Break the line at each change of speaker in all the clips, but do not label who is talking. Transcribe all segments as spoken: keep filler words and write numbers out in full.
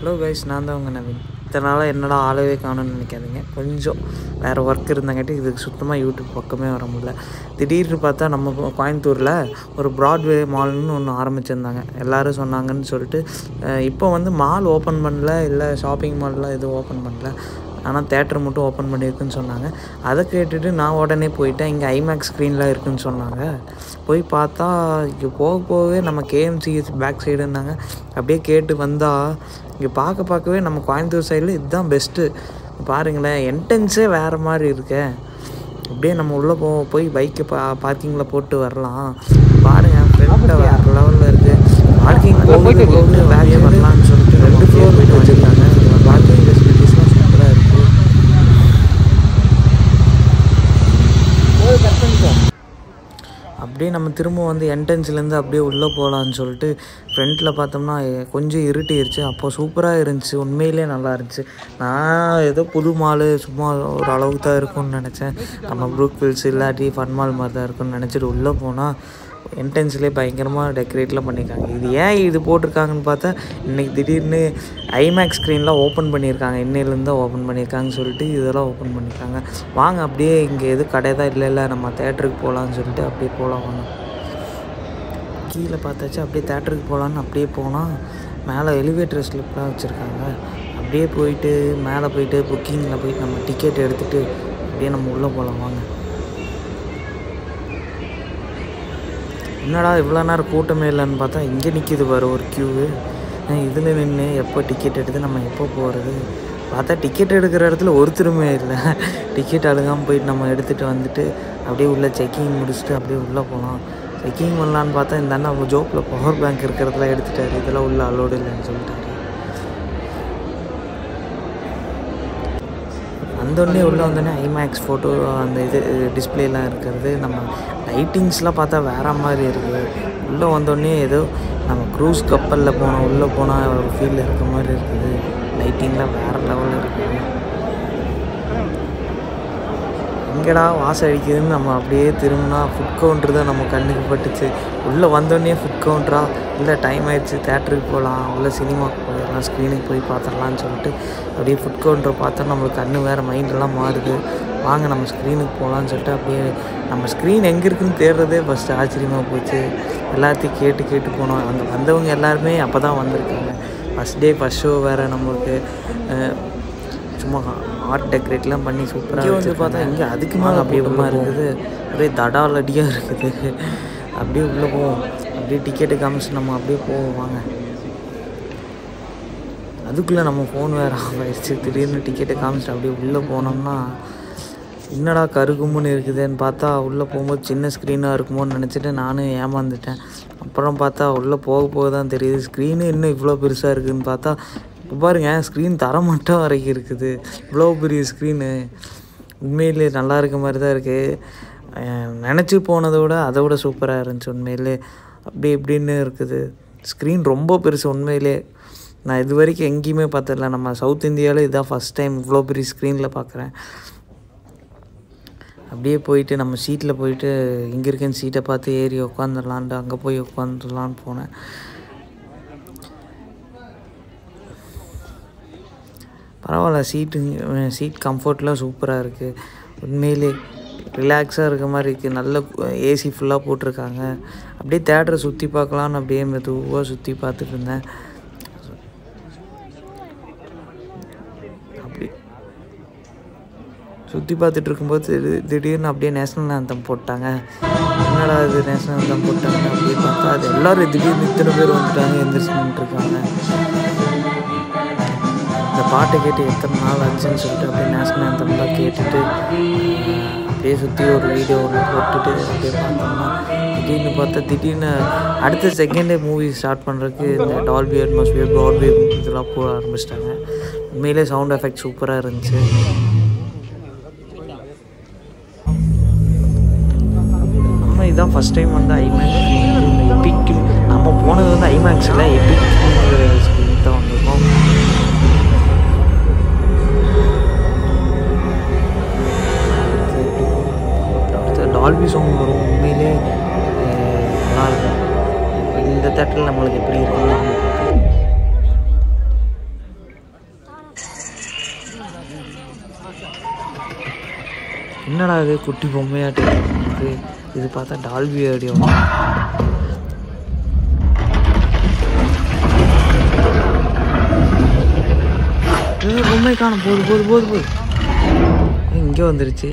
Hello guys, நான் தான் உங்கள் நவீன். இதனால் என்னடா ஆளவே காணும்னு நினைக்காதீங்க. கொஞ்சம் வேறு ஒர்க் இருந்தங்காட்டி இதுக்கு சுத்தமாக யூடியூப் பக்கமே வர முடியல. திடீர்னு பார்த்தா நம்ம கோயம்புத்தூரில் ஒரு broadway மால்னு ஒன்று ஆரம்பிச்சிருந்தாங்க. எல்லோரும் சொன்னாங்கன்னு சொல்லிட்டு இப்போ வந்து மால் ஓப்பன் பண்ணல, இல்லை ஷாப்பிங் மால்லாம் எதுவும் ஓப்பன் பண்ணல, ஆனால் தேட்டர் மட்டும் ஓப்பன் பண்ணியிருக்குன்னு சொன்னாங்க. அதை கேட்டுட்டு நான் உடனே போயிட்டேன். இங்கே ஐமேக்ஸ் ஸ்க்ரீனில் இருக்குதுன்னு சொன்னாங்க. போய் பார்த்தா இங்கே போக போகவே நம்ம கேஎம்சி பேக் சைடுன்னாங்க. அப்படியே கேட்டு வந்தால் இங்கே பார்க்க பார்க்கவே நம்ம கோயம்புத்தூர் சைடில் இதுதான் பெஸ்ட்டு. பாருங்களேன், என்ட்ரன்ஸே வேறு மாதிரி இருக்கே. அப்படியே நம்ம உள்ளே போ போய் பைக்கை பா பார்க்கிங்கில் போட்டு வரலாம். பாருங்கள், ஃப்ரெண்டில் வேறு லெவலில் இருக்குது. பார்க்கிங் போயிட்டு போட்டு வேலையை வரலான்னு சொல்லிட்டு ரெண்டு ஃப்ளோர் போயிட்டு வச்சுருக்காங்க. பார்க்கிங் ஃபெசிலிட்டிஸ்லாம் சூப்பராக இருக்குது. அப்படியே நம்ம திரும்ப வந்து என்ட்ரன்ஸ்லேருந்து அப்படியே உள்ளே போகலான்னு சொல்லிட்டு ஃப்ரண்ட்டில் பார்த்தோம்னா கொஞ்சம் இருட்டிருச்சு. அப்போது சூப்பராக இருந்துச்சு, உண்மையிலே நல்லா இருந்துச்சு. நான் ஏதோ புது மால் சும்மா ஒரு அளவுக்கு தான் இருக்கும்னு நினச்சேன். நம்ம ப்ரூக் ஹில்ஸ் இல்லாட்டி ஃபன் மால் மாதிரி தான் இருக்கும்னு நினச்சிட்டு உள்ளே போனால் என்ட்ரன்ஸ்லேயே பயங்கரமாக டெக்கரேட்லாம் பண்ணியிருக்காங்க. இது ஏன் இது போட்டிருக்காங்கன்னு பார்த்தா இன்றைக்கி திடீர்னு ஐமேக்ஸ் ஸ்க்ரீன்லாம் ஓப்பன் பண்ணியிருக்காங்க. இன்னையிலேருந்து தான் ஓப்பன் பண்ணியிருக்காங்கன்னு சொல்லிட்டு இதெல்லாம் ஓப்பன் பண்ணியிருக்காங்க. வாங்க அப்படியே இங்கே எது கடை தான் இல்லை இல்லை நம்ம தேட்டருக்கு போகலான்னு சொல்லிட்டு அப்படியே போகலாம். வாங்க, கீழே பார்த்தாச்சு. அப்படியே தேட்டருக்கு போகலான்னு அப்படியே போனால் மேலே எலிவேட்டர் ஸ்லிப்லாம் வச்சுருக்காங்க. அப்படியே போயிட்டு மேலே போயிட்டு புக்கிங்கில் போயிட்டு நம்ம டிக்கெட் எடுத்துகிட்டு அப்படியே நம்ம உள்ளே போகலாம். வாங்க. என்னடா இவ்வளோ நேரம் கூட்டமே இல்லைன்னு பார்த்தா இங்கே நிற்கிது பாரு ஒரு க்யூவு. இதில் நின்று எப்போ டிக்கெட் எடுத்து நம்ம எப்போ போகிறது பார்த்தா டிக்கெட் எடுக்கிற இடத்துல ஒருத்தருமே இல்லை. டிக்கெட் அழுகாமல் போயிட்டு நம்ம எடுத்துகிட்டு வந்துட்டு அப்படியே உள்ளே செக்கிங் முடிச்சுட்டு அப்படியே உள்ளே போகலாம். செக்கிங் பண்ணலான்னு பார்த்தா இந்த அண்ணா அவங்க ஜோப்பில் பவர் பேங்க் இருக்கிறதுலாம் எடுத்துட்டாரு. இதெல்லாம் உள்ளே அலோடு இல்லைன்னு சொல்லிட்டாரு. வந்தோடனே உள்ளே வந்தோடனே ஐமேக்ஸ் ஃபோட்டோ அந்த இது டிஸ்பிளேலாம் இருக்கிறது. நம்ம லைட்டிங்ஸ்லாம் பார்த்தா வேறு மாதிரி இருக்குது. உள்ளே வந்தோடனே ஏதோ நம்ம க்ரூஸ் கப்பலில் போனோம், உள்ளே போனால் ஒரு ஃபீல் இருக்க மாதிரி இருக்குது. லைட்டிங்லாம் வேறு லெவலில் இருக்குது. எங்கடா வாசம் அடிக்குதுன்னு நம்ம அப்படியே திரும்பினா ஃபுட் கவுண்ட்ரு தான் நம்ம கண்ணுக்கு பட்டுச்சு. உள்ளே வந்தோடனே ஃபுட் கவுண்ட்ரா இல்லை டைம் ஆகிடுச்சு தேட்டருக்கு போகலாம், இல்லை சினிமாவுக்கு போயிடலாம், ஸ்க்ரீனுக்கு போய் பார்த்துடலான்னு சொல்லிட்டு அப்படியே ஃபுட் கவுண்ட்ரை பார்த்தா நம்மளுக்கு கண்ணு வேறு மைண்டெல்லாம் மாறுது. வாங்க நம்ம ஸ்க்ரீனுக்கு போகலான்னு சொல்லிட்டு அப்படியே நம்ம ஸ்க்ரீன் எங்கே இருக்குதுன்னு தேடுறதே ஃபஸ்ட்டு ஆச்சரியமாக போச்சு. எல்லாத்தையும் கேட்டு கேட்டு போனோம். அங்கே வந்தவங்க எல்லாருமே அப்போ தான் வந்திருக்காங்க. ஃபஸ்ட் டே ஃபஸ்ட் ஷோ வேறு நம்மளுக்கு சும்மா ஆர்ட் டெக்கரேட்லாம் பண்ணி சூப்பராக வந்து பார்த்தா இங்கே அதுக்கு மேலே அப்படியே உள்ளே இருக்குது. அப்படியே தடாலடியாக இருக்குது. அப்படியே உள்ளே போவோம். அப்படியே டிக்கெட்டு காமிச்சு நம்ம அப்படியே போவோம். வாங்க. அதுக்குள்ளே நம்ம ஃபோன் வேறு ஆஃப் ஆகிடுச்சு. திடீர்னு டிக்கெட்டை காமிச்சிட்டு அப்படியே உள்ளே போனோம்னா என்னடா கருகும்னு இருக்குதுன்னு பார்த்தா உள்ளே போகும்போது சின்ன ஸ்க்ரீனாக இருக்குமோன்னு நினச்சிட்டு நானும் ஏமாந்துட்டேன். அப்புறம் பார்த்தா உள்ளே போக போக தான் தெரியுது ஸ்க்ரீனு இன்னும் இவ்வளோ பெருசாக இருக்குதுன்னு. பார்த்தா இப்போ பாருங்க, ஸ்க்ரீன் தரமட்டம் வரைக்கும் இருக்குது. இவ்வளோ பெரிய ஸ்க்ரீனு உண்மையிலே நல்லா இருக்க மாதிரி தான் இருக்குது. நினச்சி போனதை விட அதை விட சூப்பராக இருந்துச்சு உண்மையிலே. அப்படி இப்படின்னு இருக்குது. ஸ்க்ரீன் ரொம்ப பெருசு உண்மையிலே. நான் இது வரைக்கும் எங்கேயுமே பார்த்ததில்ல. நம்ம சவுத் இந்தியாவில் இதான் ஃபஸ்ட் டைம் இவ்வளோ பெரிய ஸ்க்ரீனில் பார்க்குறேன். அப்படியே போயிட்டு நம்ம சீட்டில் போயிட்டு இங்கே இருக்கேன்னு சீட்டை பார்த்து ஏறி உட்காந்துடலான்ட்டு அங்கே போய் உட்காந்துடலான்னு போனேன். பரவாயில்ல, சீட்டு சீட் கம்ஃபர்ட்லாம் சூப்பராக இருக்குது. உண்மையிலே ரிலாக்ஸாக இருக்க மாதிரி இருக்குது. நல்ல ஏசி ஃபுல்லாக போட்டிருக்காங்க. அப்படியே தேட்டரை சுற்றி பார்க்கலான்னு அப்படியே மெதுவாக சுற்றி பார்த்துட்டு இருந்தேன். அப்படி சுற்றி பார்த்துட்டு இருக்கும்போது திடீர்னு அப்படியே நேஷ்னல் ஆந்தம் போட்டாங்க. என்னடா இது நேஷ்னல் ஆந்தம் போட்டாங்க அப்படியே பார்த்தா அது எல்லோரும் திடீர்னு இத்தனை பேர் வந்துட்டாங்க, எந்திரிச்சு நின்றுருக்காங்க. இந்த பாட்டை கேட்டு எத்தனை நாள் ஆச்சுன்னு சொல்லிட்டு அப்படியே நேஷ்னல் ஆந்தம்லாம் கேட்டுட்டு அப்படியே சுற்றி ஒரு வீடியோ ஒன்று போட்டுட்டு அப்படியே பார்த்தோம்னா திடீர்னு பார்த்தா திடீர்னு அடுத்த செகண்டே மூவி ஸ்டார்ட் பண்ணுறதுக்கு இந்த டால்பி அட்மாஸ்பியர் ப்ராட்வே இதெல்லாம் போட ஆரம்பிச்சிட்டாங்க. உண்மையிலே சவுண்ட் எஃபெக்ட் சூப்பராக இருந்துச்சு. நம்ம இதுதான் ஃபஸ்ட் டைம் வந்து ஐமேக்ஸ் எபிக். நம்ம போனது வந்து ஐமேக்ஸில் எபிக் ஸ்க்ரீன் தான் வந்திருக்கோம். டால்பி சவுண்ட் வரும். உண்மையிலே நல்லாயிருக்கும். இந்த தேட்டரில் நம்மளுக்கு எப்படி இருக்குன்னு என்னடா இது குட்டி பொம்மையாட்டு இருக்குது. இது பார்த்தா டால்பி ஆடியோ. பொம்மை காணும். போது போது போது போது இங்கே வந்துருச்சு.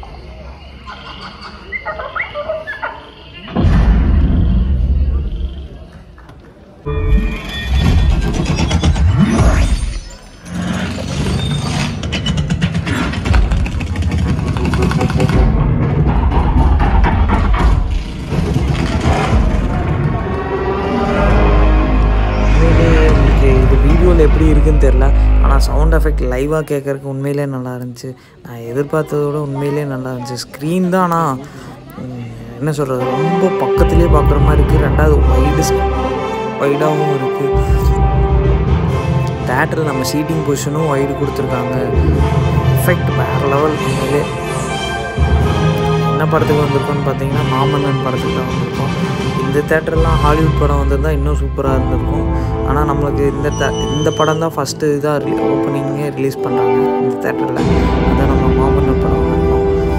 எப்படி இருக்குன்னு தெரில, ஆனால் சவுண்ட் எஃபெக்ட் லைவாக கேட்குறதுக்கு உண்மையிலே நல்லா இருந்துச்சு. நான் எதிர்பார்த்ததை விட உண்மையிலே நல்லா இருந்துச்சு. ஸ்க்ரீன் தான் ஆனால் என்ன சொல்கிறது, ரொம்ப பக்கத்துலேயே பார்க்குற மாதிரி இருக்குது. ரெண்டாவது வைடு வைடாகவும் இருக்குது. தேட்டரில் நம்ம சீட்டிங் பொசிஷனும் வைடு கொடுத்துருக்காங்க. எஃபெக்ட் வேறு லெவல். உண்மையிலே என்ன படத்துக்கு வந்திருக்கோன்னு பார்த்தீங்கன்னா மாமன்னன் படத்துக்கு தான் வந்திருக்கோம். இந்த தேட்டர்லாம் ஹாலிவுட் படம் வந்திருந்தால் இன்னும் சூப்பராக இருந்திருக்கும். ஆனால் நம்மளுக்கு இந்த த இந்த படம் தான் ஃபஸ்ட்டு இதாக ஓப்பனிங்கே ரிலீஸ் பண்ணுறாங்க இந்த தேட்டரில். அதான் நம்ம மாமன்னன் படம் வந்திருக்கோம்.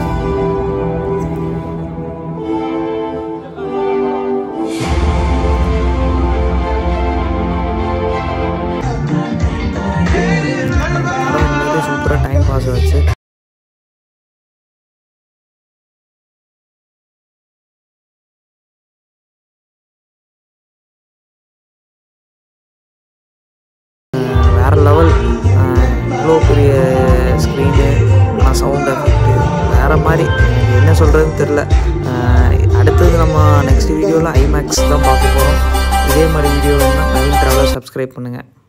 படம் சூப்பராக டைம் பாஸ் ஆச்சு. வேறு லெவல். இவ்வளோ பெரிய ஸ்க்ரீனு, ஆனால் சவுண்ட் எஃபெக்ட்டு வேறு மாதிரி. என்ன சொல்கிறதுன்னு தெரில. அடுத்தது நம்ம நெக்ஸ்ட் வீடியோவில் ஐமேக்ஸ் தான் பார்க்க போகிறோம். இதே மாதிரி வீடியோ வேணுன்னா நவீன் ட்ராவலர் சப்ஸ்கிரைப் பண்ணுங்கள்.